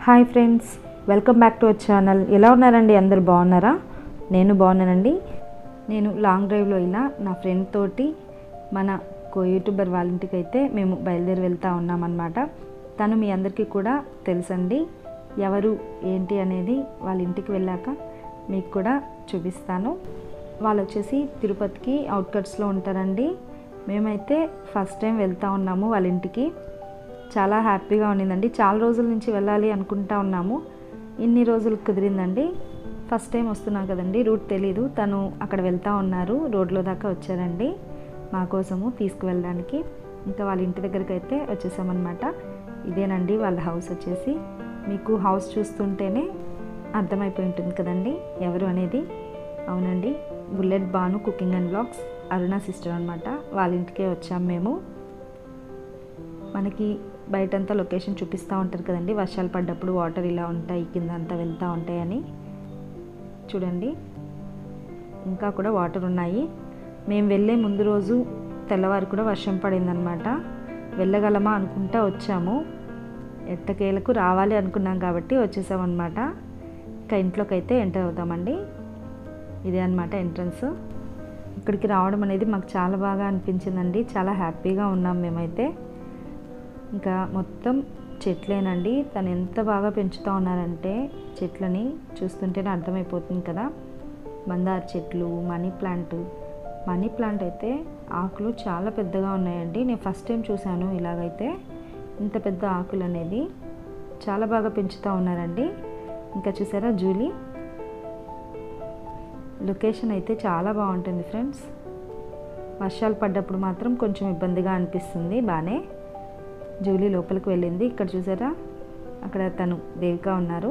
Hi friends, welcome back to our channel. ఎలా ఉన్నారండి? అందరు బాగున్నారా? నేను బాగున్నానండి. నేను లాంగ్ డ్రైవ్లో ఇలా నా ఫ్రెండ్ తోటి మన యూట్యూబర్ వాళ్ళ ఇంటికి అయితే మేము బయలుదేరి వెళ్తూ ఉన్నామన్నమాట. తను మీ అందరికీ కూడా తెలుసండి, ఎవరు ఏంటి అనేది వాళ్ళ ఇంటికి వెళ్ళాక మీకు కూడా చూపిస్తాను. వాళ్ళు వచ్చేసి తిరుపతికి అవుట్కట్స్లో ఉంటారండి. మేమైతే ఫస్ట్ టైం వెళ్తూ ఉన్నాము వాళ్ళ ఇంటికి. చాలా హ్యాపీగా ఉండిందండి. చాలా రోజుల నుంచి వెళ్ళాలి అనుకుంటా ఉన్నాము, ఇన్ని రోజులు కుదిరిందండి. ఫస్ట్ టైం వస్తున్నాం కదండి, రూట్ తెలీదు. తను అక్కడ వెళ్తూ ఉన్నారు, రోడ్లో దాకా వచ్చారండి మా కోసము తీసుకువెళ్ళడానికి. ఇంకా వాళ్ళ ఇంటి దగ్గరికి అయితే వచ్చేసామన్నమాట. ఇదేనండి వాళ్ళ హౌస్ వచ్చేసి. మీకు హౌస్ చూస్తుంటేనే అర్థమైపోయి ఉంటుంది కదండి ఎవరు అనేది. అవునండి, bullet Banu cooking and blogs Aruna sister అనమాట. వాళ్ళ ఇంటికే వచ్చాం మేము. మనకి బయటంతా లొకేషన్ చూపిస్తూ ఉంటారు కదండి, వర్షాలు పడ్డప్పుడు వాటర్ ఇలా ఉంటాయి, కింద అంతా వెళ్తూ ఉంటాయని. చూడండి, ఇంకా కూడా వాటర్ ఉన్నాయి. మేము వెళ్ళే ముందు రోజు తెల్లవారు కూడా వర్షం పడిందనమాట. వెళ్ళగలమా అనుకుంటా వచ్చాము. ఎట్టకేలకు రావాలి అనుకున్నాం కాబట్టి వచ్చేసామన్నమాట. ఇంకా ఇంట్లోకి అయితే ఎంటర్ అవుతామండి. ఇదే అనమాట ఎంట్రన్స్. ఇక్కడికి రావడం అనేది మాకు చాలా బాగా అనిపించిందండి. చాలా హ్యాపీగా ఉన్నాం మేమైతే. ఇంకా మొత్తం చెట్లేనండి. తను ఎంత బాగా పెంచుతూ ఉన్నారంటే చెట్లని చూస్తుంటేనే అర్థమైపోతుంది కదా. మందార చెట్లు, మనీ ప్లాంట్ అయితే ఆకులు చాలా పెద్దగా ఉన్నాయండి. నేను ఫస్ట్ టైం చూశాను ఇలాగైతే, ఇంత పెద్ద ఆకులు అనేది. చాలా బాగా పెంచుతూ ఉన్నారండి. ఇంకా చూసారా జూలీ. లొకేషన్ అయితే చాలా బాగుంటుంది ఫ్రెండ్స్. వర్షాలు పడ్డప్పుడు మాత్రం కొంచెం ఇబ్బందిగా అనిపిస్తుంది. బాగానే జూలీ లోపలికి వెళ్ళింది. ఇక్కడ చూసారా, అక్కడ తను దేవిక ఉన్నారు.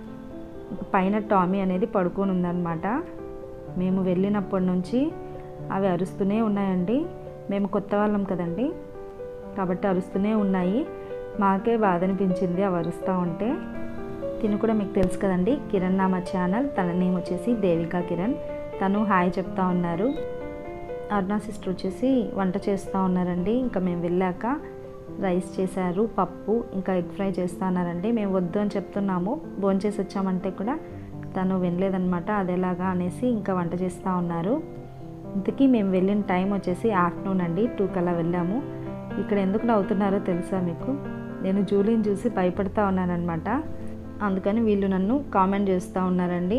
పైన టామీ అనేది పడుకొని ఉందన్నమాట. మేము వెళ్ళినప్పటి నుంచి అవి అరుస్తూనే ఉన్నాయండి. మేము కొత్త వాళ్ళం కదండి, కాబట్టి అరుస్తూనే ఉన్నాయి. మాకే బాధ అనిపించింది అవి అరుస్తూ ఉంటే. తిను కూడా మీకు తెలుసు కదండి, కిరణ్ నామా ఛానల్. తన నేమ్ వచ్చేసి దేవిక కిరణ్. తను హాయ్ చెప్తా ఉన్నారు. అరుణ సిస్టర్ వచ్చేసి వంట చేస్తూ ఉన్నారండి. ఇంకా మేము వెళ్ళాక రైస్ చేశారు, పప్పు, ఇంకా ఎగ్ ఫ్రై చేస్తూ ఉన్నారండి. మేము వద్దు అని చెప్తున్నాము, భోంచేసి వచ్చామంటే కూడా తను వినలేదనమాట. అదేలాగా అనేసి ఇంకా వంట చేస్తూ ఉన్నారు. ఇంతకీ మేము వెళ్ళిన టైం వచ్చేసి ఆఫ్టర్నూన్ అండి, 2 కల్లా వెళ్ళాము. ఇక్కడ ఎందుకు నవ్వుతున్నారో తెలుసా మీకు? నేను జూలీని చూసి భయపడతా ఉన్నానమాట. అందుకని వీళ్ళు నన్ను కామెంట్ చేస్తూ ఉన్నారండి.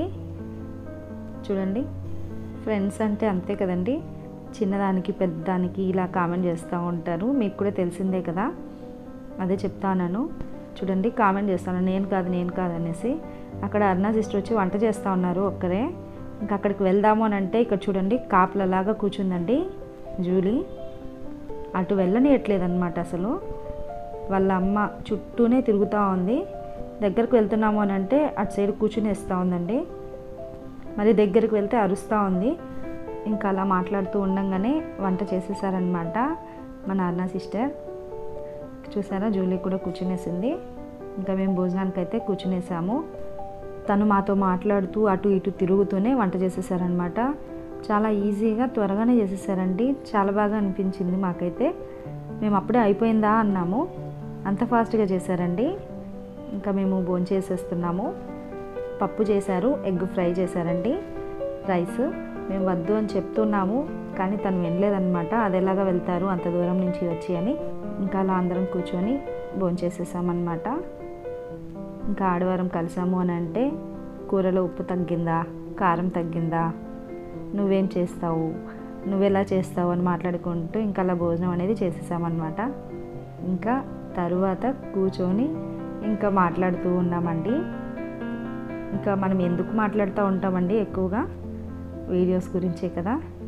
చూడండి, ఫ్రెండ్స్ అంటే అంతే కదండి, చిన్నదానికి పెద్దదానికి ఇలా కామెంట్ చేస్తూ ఉంటారు. మీకు కూడా తెలిసిందే కదా, అదే చెప్తాను. చూడండి, కామెంట్ చేస్తాను, నేను కాదు అనేసి. అక్కడ అరుణ సిస్టర్ వచ్చి వంట చేస్తూ ఉన్నారు ఒక్కరే. ఇంకా అక్కడికి వెళ్దాము అని అంటే ఇక్కడ చూడండి కాపులలాగా కూర్చుందండి జూలీ. అటు వెళ్ళనియట్లేదన్నమాట అసలు. వాళ్ళ అమ్మ చుట్టూనే తిరుగుతూ ఉంది. దగ్గరకు వెళ్తున్నాము అని అంటే అటు సైడ్ కూర్చుని వేస్తూ ఉందండి. మరి దగ్గరికి వెళ్తే అరుస్తూ ఉంది. ఇంకా అలా మాట్లాడుతూ ఉండగానే వంట చేసేసారనమాట మన అరుణ సిస్టర్. చూసారా, జూలీ కూడా కూర్చునేసింది. ఇంకా మేము భోజనానికి అయితే కూర్చునేసాము. తను మాతో మాట్లాడుతూ అటు ఇటు తిరుగుతూనే వంట చేసేసారనమాట. చాలా ఈజీగా త్వరగానే చేసేసారండి. చాలా బాగా అనిపించింది మాకైతే. మేము అప్పుడే అయిపోయిందా అన్నాము, అంత ఫాస్ట్గా చేశారండి. ఇంకా మేము భోంచేసేస్తున్నాము. పప్పు చేశారు, ఎగ్ ఫ్రై చేశారండి, రైస్. మేము వద్దు అని చెప్తున్నాము కానీ తను వినలేదన్నమాట. అది ఎలాగా వెళ్తారు అంత దూరం నుంచి వచ్చి అని. ఇంకా అలా అందరం కూర్చొని భోంచేసేసామన్నమాట. ఇంకా ఆదివారం కలిసాము అని అంటే కూరలో ఉప్పు తగ్గిందా, కారం తగ్గిందా, నువ్వేం చేస్తావు, నువ్వెలా చేస్తావు అని మాట్లాడుకుంటూ ఇంకా అలా భోజనం అనేది చేసేసామన్నమాట. ఇంకా తరువాత కూర్చొని ఇంకా మాట్లాడుతూ ఉన్నామండి. ఇంకా మనం ఎందుకు మాట్లాడుతూ ఉంటామండి ఎక్కువగా, వీడియోస్ గురించే కదా.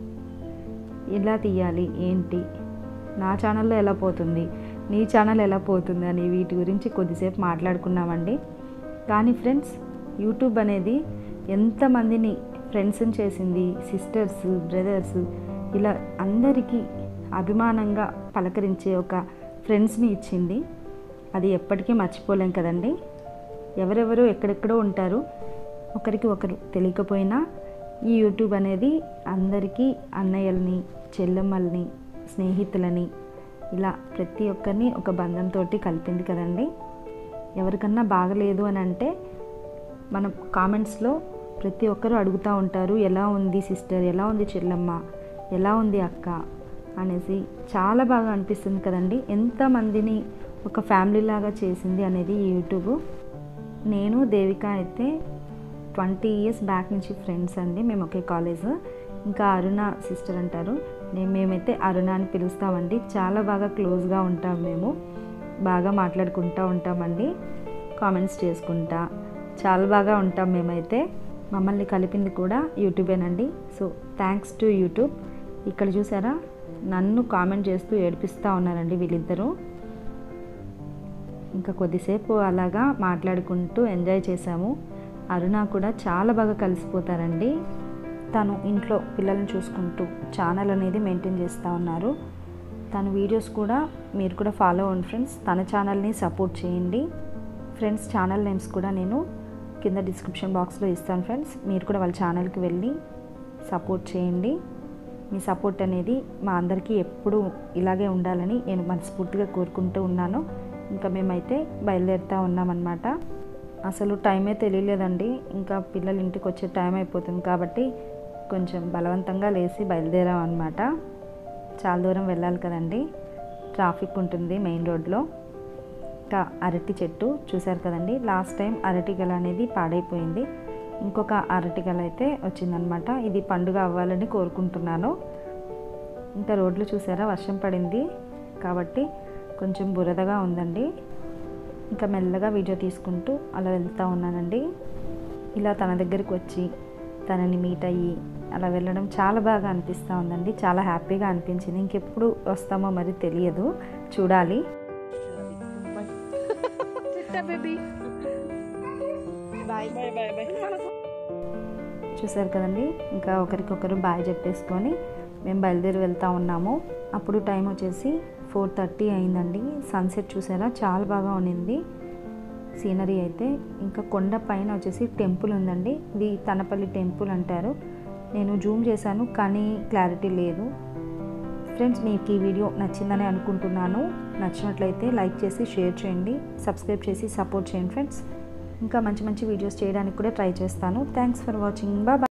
ఎలా తీయాలి ఏంటి, నా ఛానల్లో ఎలా పోతుంది, నీ ఛానల్ ఎలా పోతుంది అని వీటి గురించి కొద్దిసేపు మాట్లాడుకున్నామండి. కానీ ఫ్రెండ్స్, యూట్యూబ్ అనేది ఎంతమందిని ఫ్రెండ్స్ని చేసింది, సిస్టర్స్, బ్రదర్స్, ఇలా అందరికీ అభిమానంగా పలకరించే ఒక ఫ్రెండ్స్ని ఇచ్చింది. అది ఎప్పటికీ మర్చిపోలేం కదండి. ఎవరెవరో ఎక్కడెక్కడో ఉంటారు, ఒకరికి ఒకరు తెలియకపోయినా ఈ యూట్యూబ్ అనేది అందరికీ అన్నయ్యల్ని, చెల్లెమ్మల్ని, స్నేహితులని ఇలా ప్రతి ఒక్కరిని ఒక బంధంతో కలిపింది కదండి. ఎవరికన్నా బాగలేదు అని అంటే మనం కామెంట్స్లో ప్రతి ఒక్కరూ అడుగుతూ ఉంటారు, ఎలా ఉంది సిస్టర్, ఎలా ఉంది చెల్లమ్మ, ఎలా ఉంది అక్క అనేసి. చాలా బాగా అనిపిస్తుంది కదండి, ఎంతమందిని ఒక ఫ్యామిలీ లాగా చేసింది అనేది ఈ యూట్యూబ్. నేను దేవిక అయితే 20 years బ్యాక్ నుంచి ఫ్రెండ్స్ అండి, మేము ఒకే కాలేజ్. ఇంకా అరుణ సిస్టర్ అంటారు, మేమైతే అరుణ అని పిలుస్తామండి. చాలా బాగా క్లోజ్గా ఉంటాం, మేము బాగా మాట్లాడుకుంటూ ఉంటామండి, కామెంట్స్ చేసుకుంటా చాలా బాగా ఉంటాం మేమైతే. మమ్మల్ని కలిపింది కూడా యూట్యూబేనండి. So thanks to YouTube. ఇక్కడ చూసారా, నన్ను కామెంట్ చేస్తూ ఏడిపిస్తూ ఉన్నారండి వీళ్ళిద్దరూ. ఇంకా కొద్దిసేపు అలాగా మాట్లాడుకుంటూ ఎంజాయ్ చేసాము. అరుణ కూడా చాలా బాగా కలిసిపోతారండి. తను ఇంట్లో పిల్లల్ని చూసుకుంటూ ఛానల్ అనేది మెయింటైన్ చేస్తూ ఉన్నారు. తన వీడియోస్ కూడా మీరు కూడా ఫాలో అవ్వండి ఫ్రెండ్స్, తన ఛానల్ని సపోర్ట్ చేయండి ఫ్రెండ్స్. ఛానల్ నేమ్స్ కూడా నేను కింద డిస్క్రిప్షన్ బాక్స్లో ఇస్తాను ఫ్రెండ్స్, మీరు కూడా వాళ్ళ ఛానల్కి వెళ్ళి సపోర్ట్ చేయండి. మీ సపోర్ట్ అనేది మా అందరికీ ఎప్పుడూ ఇలాగే ఉండాలని నేను మనస్ఫూర్తిగా కోరుకుంటూ ఉన్నాను. ఇంకా మేమైతే బయలుదేరుతూ ఉన్నామన్నమాట. అసలు టైమే తెలియలేదండి, ఇంకా పిల్లలు ఇంటికి వచ్చే టైం అయిపోతుంది కాబట్టి కొంచెం బలవంతంగా లేచి బయలుదేరాం అన్నమాట. చాలా దూరం వెళ్ళాలి కదండి, ట్రాఫిక్ ఉంటుంది మెయిన్ రోడ్లో. ఇంకా అరటి చెట్టు చూశారు కదండి, లాస్ట్ టైం అరటి గెల అనేది పాడైపోయింది, ఇంకొక అరటి గెల అయితే వచ్చిందనమాట. ఇది పండుగ అవ్వాలని కోరుకుంటున్నాను. ఇంకా రోడ్లు చూసారా, వర్షం పడింది కాబట్టి కొంచెం బురదగా ఉందండి. ఇంకా మెల్లగా వీడియో తీసుకుంటూ అలా వెళ్తూ ఉన్నానండి. ఇలా తన దగ్గరికి వచ్చి తనని మీట్ అయ్యి అలా వెళ్ళడం చాలా బాగా అనిపిస్తూ ఉందండి, చాలా హ్యాపీగా అనిపించింది. ఇంకెప్పుడు వస్తామో మరి తెలియదు, చూడాలి. చూసారు కదండి, ఇంకా ఒకరికొకరు బాయ్ చెప్పేసుకొని మేము బయలుదేరి వెళ్తూ ఉన్నాము. అప్పుడు టైం వచ్చేసి 4:30 అయిందండి. సన్సెట్ చూసారా, చాలా బాగా ఉన్నింది సీనరీ అయితే. ఇంకా కొండ పైన వచ్చేసి టెంపుల్ ఉందండి, ఇది తనపల్లి టెంపుల్ అంటారు. నేను జూమ్ చేశాను కానీ క్లారిటీ లేదు ఫ్రెండ్స్. మీకు ఈ వీడియో నచ్చిందని అనుకుంటున్నాను. నచ్చినట్లయితే లైక్ చేసి షేర్ చేయండి, సబ్స్క్రైబ్ చేసి సపోర్ట్ చేయండి ఫ్రెండ్స్. ఇంకా మంచి మంచి వీడియోస్ చేయడానికి కూడా ట్రై చేస్తాను. Thanks for watching, bye.